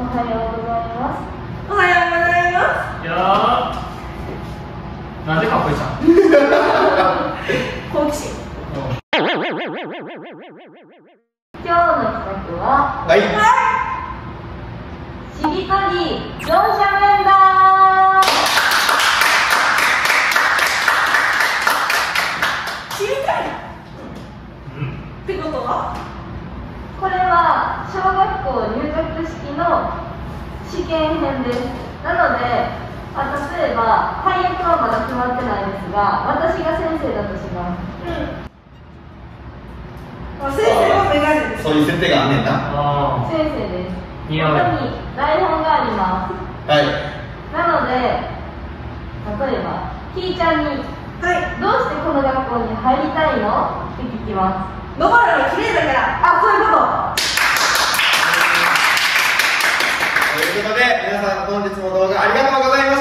おはようございます。 おはようございます。 いやー、なんでかっこいいじゃん。 好奇心。 今日の企画は、 はい。 しりとり4者面談。 知りたい。ってことは？ これは小学校入学式の試験編です。なので、例えば配役はまだ決まってないですが、私が先生だとします。 先生はメガネです。 そういう設定があんねんな。 あ先生です。ここに似合う。 台本があります。 はい。 なので、例えばひーちゃんにはい。 どうしてこの学校に入りたいのって聞きます。 野原が綺麗だから。あ、そういうこと。 ということで、皆さん本日も動画ありがとうございました。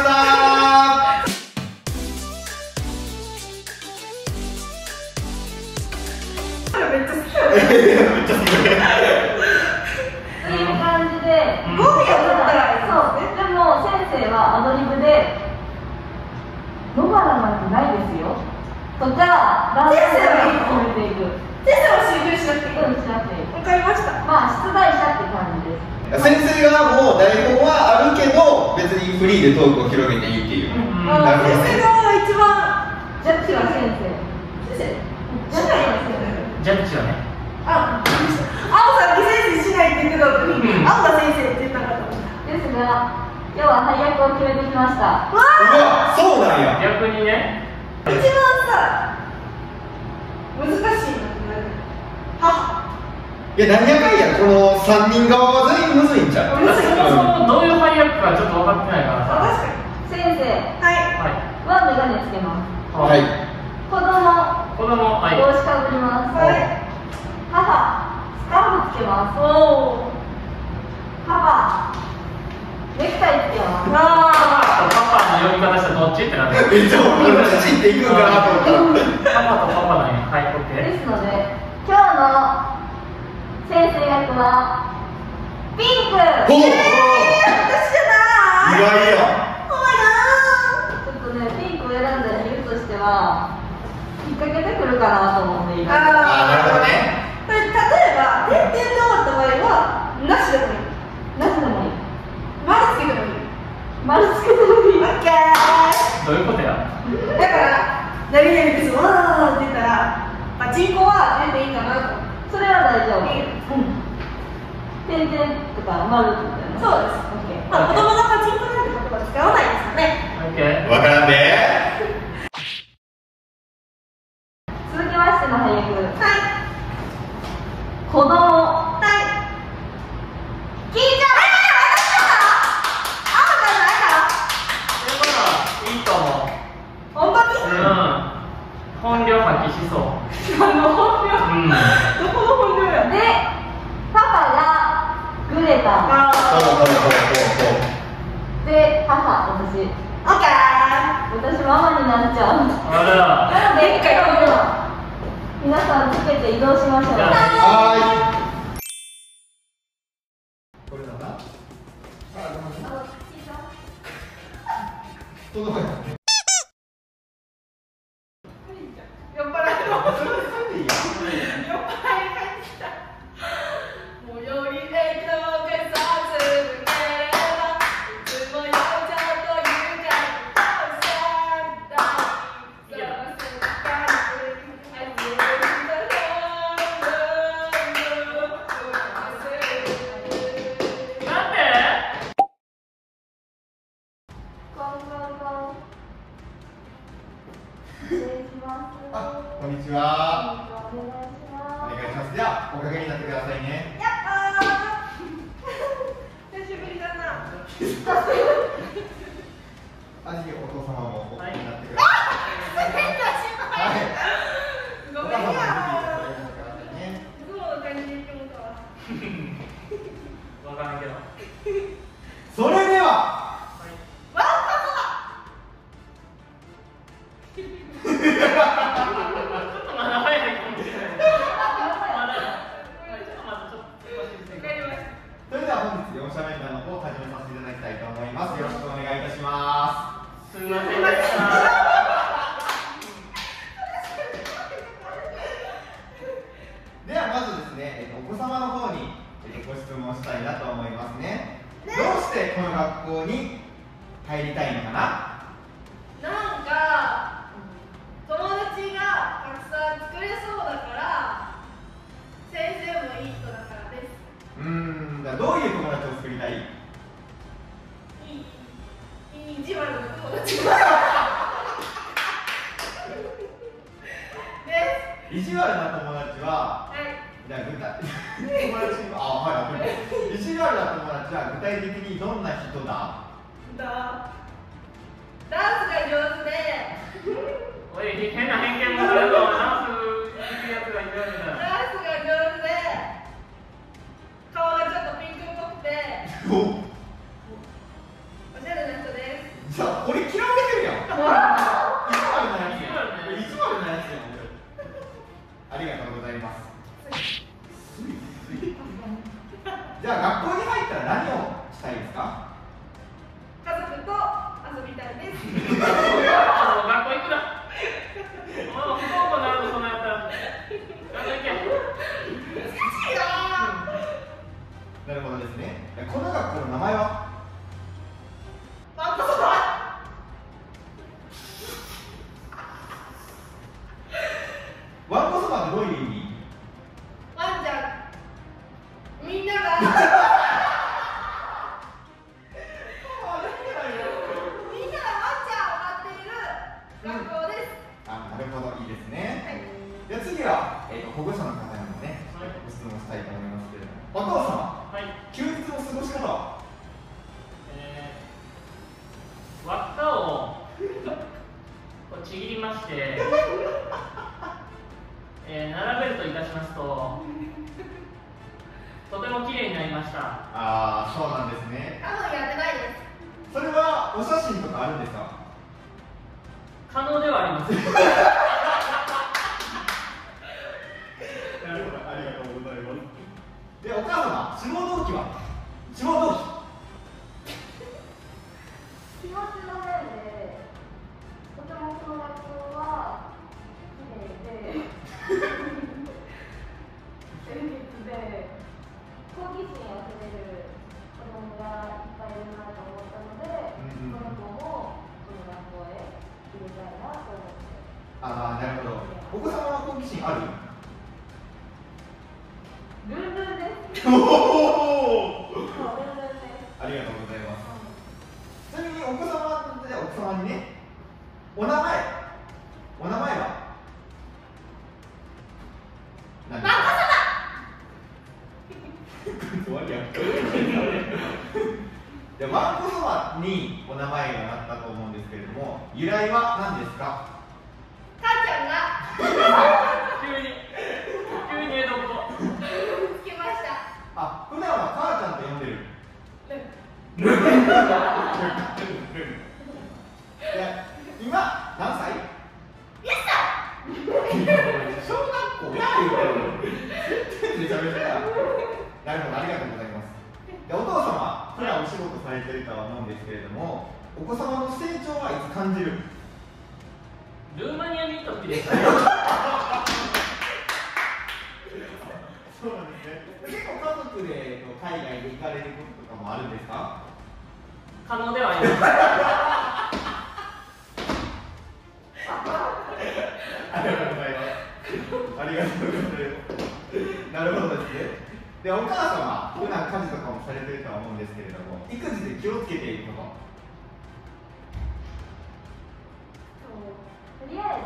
めっちゃ好きだよ。 めっちゃ好き。 という感じで、 語尾が取ったらいいそう、でも先生はアドリブで野原なんてないですよとか、男性はいいと決めていく。 先生は集中しなくていい。 うん、しなくていい。 わかりました。 まあ、出題者って感じです。 先生側も台本はあるけど、別にフリーでトークを広げていいっていう。なるほどね。 先生側が一番。 ジャッジは先生。 先生。 ジャッジは先ジャッジはね。 あ、青さん先生しないって言ってたのに、青が先生って言ったかと思った。 生ですが、今日は配役を決めてきました。 うわ、そうなんや。 逆にね。 一番さ、難しいのって何？母。 いや、なんやかんや、この3人側は全員むずいんちゃう。 そもそもどういう配役かちょっと分かってないからさ。 確かに。 先生はい。 ははメガネつけます。 い。 はい。 子供、 子供、はい。 帽子かぶります。 はい。 母、スカーフつけます。 おー。 パパ、ネクタイつけます。 パパの呼び方したらどっちってなってる。 めっちゃ俺の父っていくんかなと思ったら。 パパとパパなんや。はい、オッケー。 ですので、今日の先生役はピンク。 ほう。 私じゃない。 意外や。 お前なちょっとね、ピンクを選んだ理由としては引っ掛けてくるかなと思っている。 あー、なるほどね。 これ例えば点々で終わった場合はなしでもいい。 なしでもいい。 丸つけてもいい。 丸つけてもいい。 オッケー。 どういうことや。 だから何々ですわーって言ったらパチンコは全然いいかなと。 それは大丈夫。 いい。 点々とか丸とかね。 そうです。 オッケー。 まあ子供がパチンコなんて言葉使わないですよね。 オッケー。 わからんで。 続きましての配役。 はい。 子供。 はい。聞いちゃう。青じゃないかいいと思う。 ら。本当に？ 本領発揮しそう。 本領。 うん。 どこの本領や。 で、パパがグレタ。 ほうほうほうほうほで、母、私。 オッケー。 私ママになっちゃう。 あら。 なので、今日は皆さんつけて移動しましょう。 う。はーい。これなんだ。子供やね。 酔っ払いの。酔っ払い返した。最寄り駅の改札抜ければいつも酔っちゃうというかなんで？ コンコンコン。失礼します。 あ、こんにちは。 お願いしおま願いします。じゃあ、おかけになってくださいね。 やったー。久しぶりだな。 あ、ぜひお父様もおかけになってくだあさい。はい。 ごめんお母様もぜひおかけになってくださいね。 すごいお金に行ってもらったわ。 わからんけど。 それでは。それでは本日4社目からの方問したいなと思いますね。どうしてこの学校に入りたいのかな？ なんか友達がたくさん作れそうだから先生もいい人だからです。 じゃあどういう友達を作りたい？ いい意地悪な友達がです。 意地悪な友達は、 はい。 じゃあ具体友達意地悪な友達は具体的にどんな人だ？ ダンスが上手でおい、変な偏見もあるぞ。ダンスできるやつがいるんだ。 ダンスが上手で顔がちょっとピンクっぽくておしゃれな人です。 じゃあこれ嫌われてるやん。意地悪なやつやん。意地悪なやつやん。ありがとうございます。じゃあ学校に入ったら何をしたいですか？ 家族と遊びたいです。 学校行くな。不登校になるとそんなやったら。学校行け。 難しいな。 なるほどですね。この学校の名前は？ ワンコそば。 わんこそばってどういう意味？ ワンちゃんみんながみんながワンちゃんを待っている学校です。 なるほど、いいですね。 はい。 じゃあ次は、保護者の方にもね、ご質問したいと思いますけれども、お父様、 はい。 休日の過ごし方は？ 輪っかをこうちぎりまして、並べるといたしますと、とても綺麗になりました。 ああ、そうなんですね。 多分やってないです。 それはお写真とかあるんですか？ 可能ではあります。 なるほど、ありがとうございます。で、お母様、志望動機は？志望動機。 気持ちの面で、とてもこの学校は綺麗で、清潔で、好奇心あふれる子供がいっぱいいるなと思ったので、この子もこの学校へ入れたいなと思って。 ああ、なるほど。お子様は好奇心ある？ ルンルンです。 おお。 ルンルンです。 ありがとうございます。ちなみにお子様で奥様にね、お名前は何ですか？終わりやん。で、わんこそばにお名前がなったと思うんですけれども、由来は何ですか？ 母ちゃんが急に江戸っ子。 つけました。 あ、普段は母ちゃんと呼んでる。いや、今何歳？ イエス小学校や言うてる。めちゃめちゃや。なるほど、ありがとうございます。で、お父様、普段お仕事されてるとは思うんですけれども、お子様の成長はいつ感じる？ ルーマニアにいた時ですかね。 そうなんですね。結構家族で海外に行かれることとかもあるんですか？ 可能ではあります。 ありがとうございます。ありがとうございます。なるほどですね。で、お母様、普段家事とかもされてるとは思うんですけれども、育児で気をつけていること。 とりあえ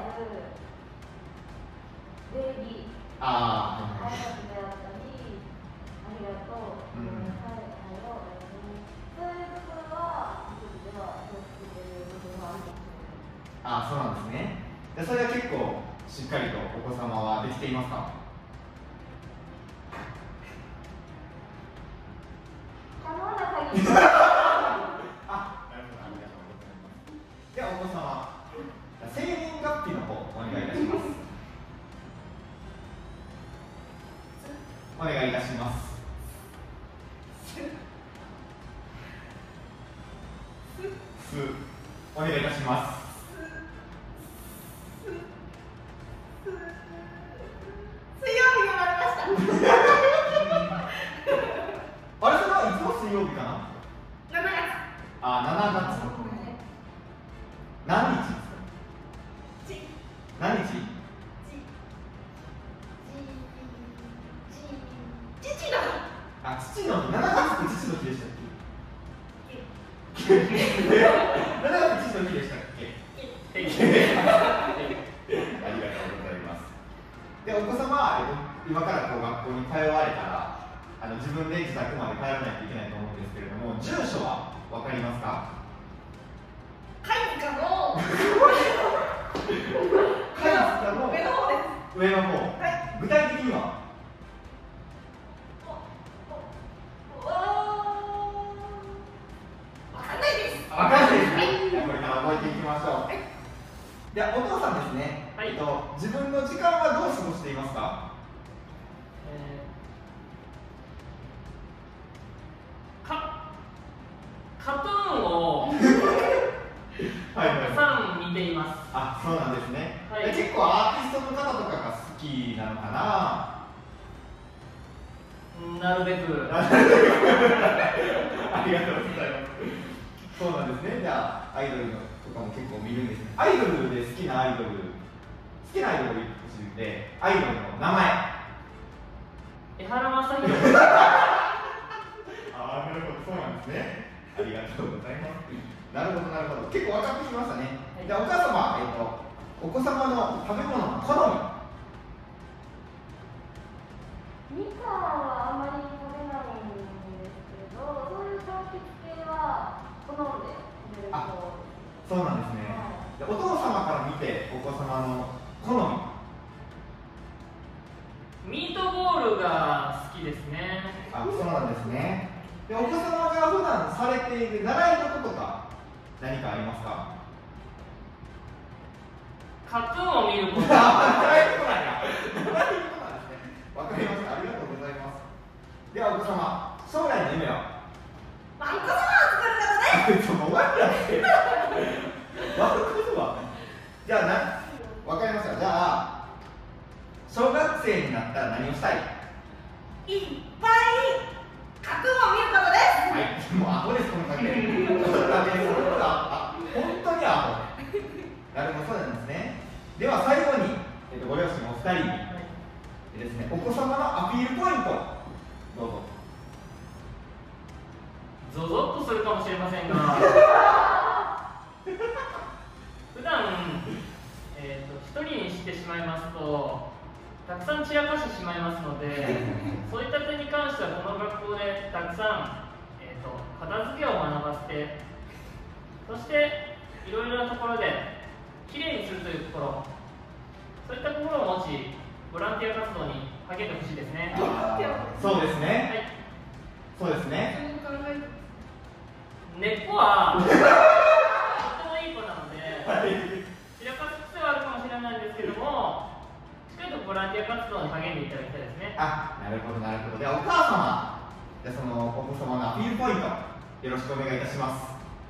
ず礼儀、挨拶であったり、ありがとう、ごめんなさい、おはよう、そういうところは育児では気をつけている部分があるかもしれない。 そうなんですね。で、それは結構しっかりとお子様はできていますか？ 可能な限り。 なるほど、ありがとうございます。ではお子様、生年月日の方お願いいたします。お願いいたします。お願いいたします。 水曜日生まれました。 お水曜日かな。 7月。 あ、7月。何日ですか。何日。 父の日。 あ、父の日。7月って父の日でしたっけ。7月父の日でしたっけ。ありがとうございます。で、お子様は、今からこう学校に通われたら自分で自宅まで帰らないといけないと思うんですけれども、住所は分かりますか。 貝塚の貝塚の上の方です。 上の方、 はい。 具体的にはわかんないです。 分かんないですね。じゃあこれから覚えていきましょう。で、お父さんですね、 はい自分の時間はどう過ごしていますか。 カトゥーンをはいたくさん見ています。 あ、そうなんですね。 はいで、結構アーティストの方とかが好きなのかな。 なるべく。 ありがとうございます。そうなんですね。じゃあアイドルとかも結構見るんですね。アイドルで好きなアイドルでアイドルの名前。 江原正宏。 ああ、なるほど、そうなんですね。ありがとうございます。なるほどなるほど。結構分かってきましたね。じゃあお母様、お子様の食べ物の好みかんはあんまり食べないんですけど、そういう柑橘系は好んで食べると。 み。そうなんですね。で、お父様から見てお子様の好ミートボールが好きですね。 み。あ、そうなんですね。で、お子様が普段されている習い事とか何かありますか。 カトゥーンを見ること。 習い事なんや。習い事なんですね。わかりました。ありがとうございます。ではお子様、将来の夢は。 わんこそばを作ることです。 もう終わりだって。わんこそば。じゃあわかりました。じゃあ小学生になったら何をしたい。 いっぱいカトゥーンを見ることです。 はい、もうアホです、この家庭。本当にアホ。なるほど、そうなんですね。では最後に、ご両親お二人にですね、お子様のアピールポイントどうぞ。 ゾゾッとするかもしれませんが普段一人にしてしまいますとたくさん散らかしてしまいますのでそういった点に関してはこの学校でたくさん、片付けを学ばせてそしていろいろなところできれいにするというところそういった心を持ちボランティア活動に励んでほしいですね。 そうですね。 はい、 そうですね。 根っこはとってもいい子なので、散らかす癖はあるかもしれないんですけども、しっかりとボランティア活動に励んでいただきたいですね。 あ、なるほどなるほど。ではお母様、じゃあそのお子様のアピールポイントよろしくお願いいたします。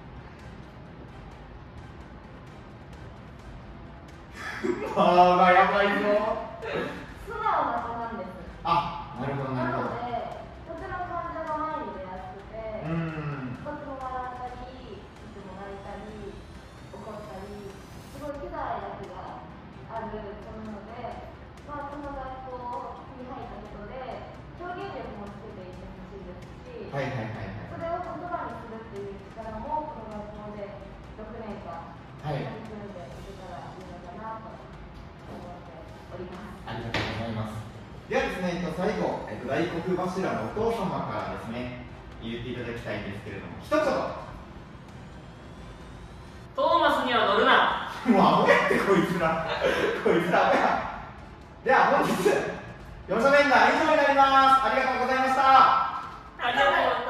ああ、やばいぞ。 素直な子なんです。 あ、なるほどなるほど。 なので、とても感情が前に出やすくて、とても笑ったり、いつも泣いたり、怒ったり、すごい気が合い役がある子なので、この学校に入ったことで、表現力もつけていってほしいですし、 はいはいはいはい。 それを言葉にするっていう力も、この学校で6年間、 はい取り組んでいけたらいいのかなと思っております。 ありがとうございます。ではですね、最後、大黒柱のお父様からですね、言っていただきたいんですけれども、一言。 トーマスには乗るな。 もうアホやってこいつら。こいつらアホや。では本日、4者面談以上になります。ありがとうございました。 ありがとうございます。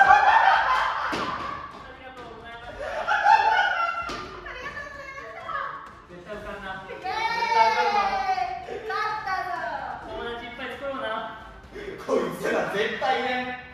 絶対受かんな。絶対受かるわ。友達いっぱい作ろうな。 こいつら絶対ね。